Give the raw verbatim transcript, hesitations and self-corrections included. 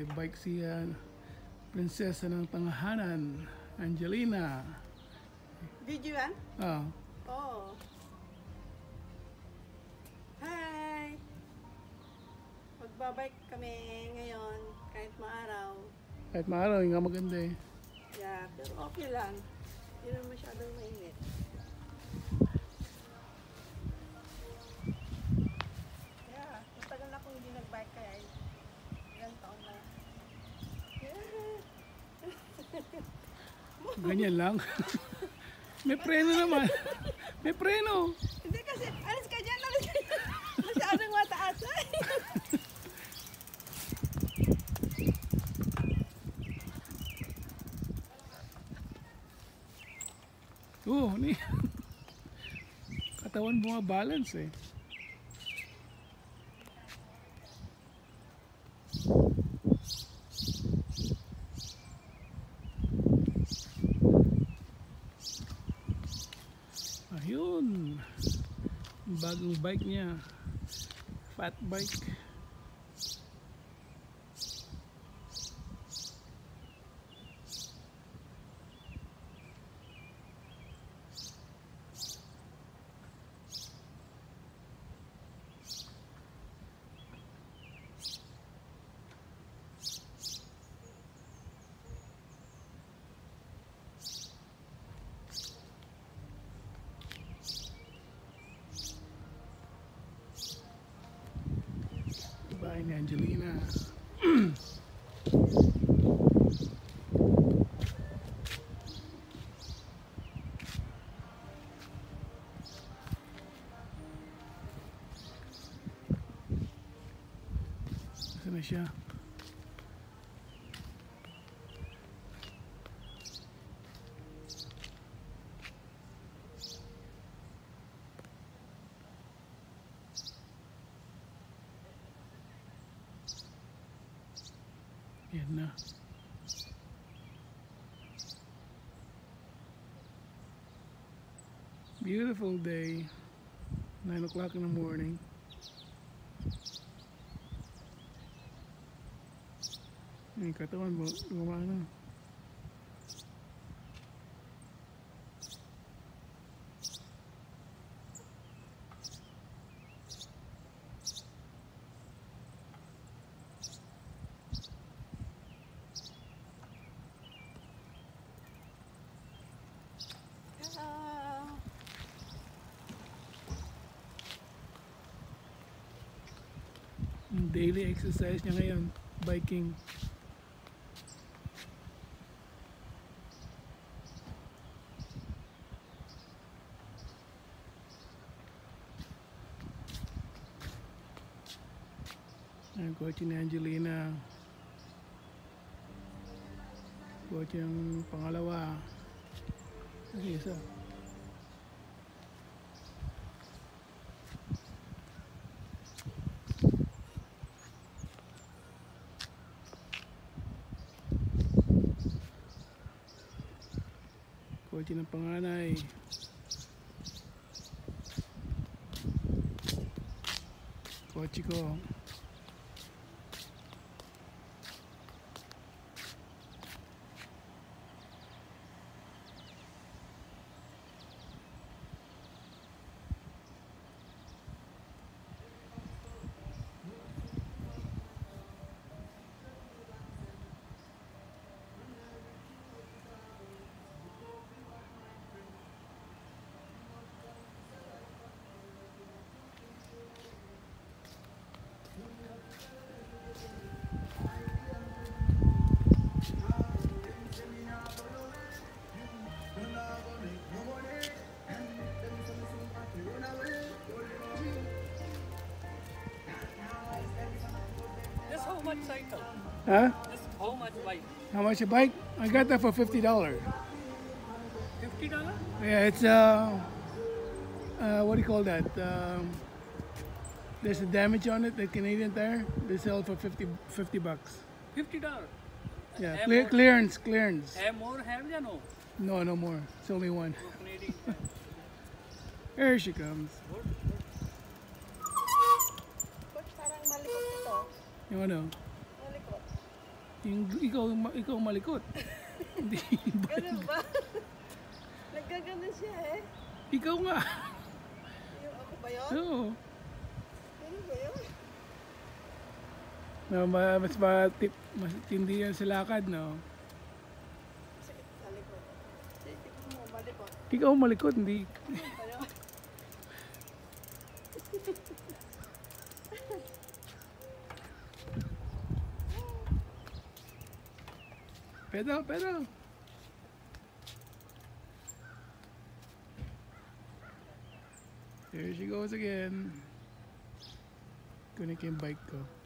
Nagbike si uh, prinsesa ng Tangahanan, Angelina. Video yan? Oh. Oo. Hi! Magbabike kami ngayon kahit maaraw. Kahit maaraw, yung nga maganda eh. Yeah, pero okay lang. Hindi naman masyadong mainit. Yeah, matagal na akong hindi nagbike kaya ilang taon na. Ganyan lang. May preno naman. May preno. Hindi kasi, alis ka dyan, alis ka dyan. Masyadong mataas. Oo, oh, ni. Katawan bumabalance eh. Ayun. Bagong bike niya. Fat bike. Bahay ni Angelina. Saan na siya? Yan na. Beautiful day. nine o'clock in the morning. Yung katawan mo, gumana. Daily exercise niya ngayon, biking. Ang kotse ni Angelina. Kotse ng pangalawa. Kasi isa. Kotse ng panganay. Kotse ko. This how much cycle? Huh? This how much bike? How much a bike? I got that for fifty dollars. Fifty dollar? Yeah, it's uh, uh, what do you call that? Um, there's a damage on it, the Canadian Tire. They sell it for fifty, fifty bucks. Fifty dollar. Yeah, Have clear, more- clearance, clearance. Have more have ya no? No, no more. It's only one. So Canadian. Here she comes. Coach, parang malikot ito. You wanna? Malikot. Yung ikaw, ma- ikaw malikot. Hindi. Ganun ba? Nagkaganon siya eh. Ikaw nga. Yung ako ba yun? Oo. Ganun ba yun? Na, ma- mas matip, mas tindi yan sa lakad, no? Sakit sa likod. Sige, mo, malikot. Ikaw malikot, hindi. Ganun ba yun? Pedal, pedal. Here she goes again. Kunin ko yung bike ko.